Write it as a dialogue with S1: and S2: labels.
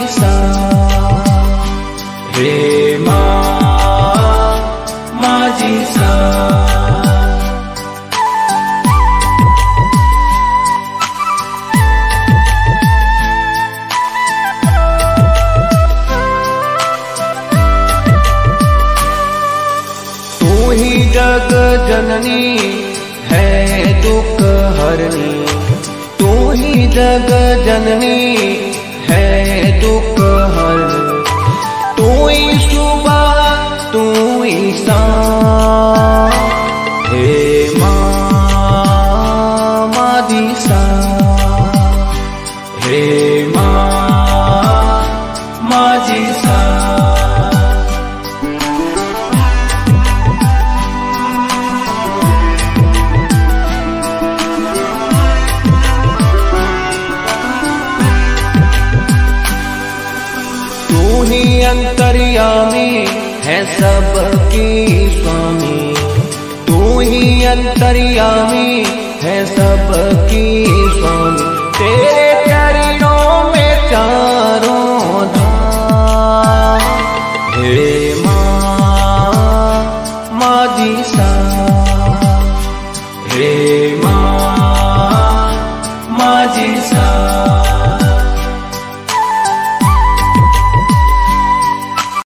S1: सा, हे माँ माझी सा। तू ही जग जननी है दुख हरनी, तू ही जग जननी है दुख हरनी। तू ही सुबह तू ही शाम, हे माँ माझी सा, हे माँ माझी सा। तू ही अंतर्यामी है सबकी स्वामी, तू ही अंतर्यामी है सबकी स्वामी। तेरे चरणों में चारों धाम, हे माँ माझी सा, हे माँ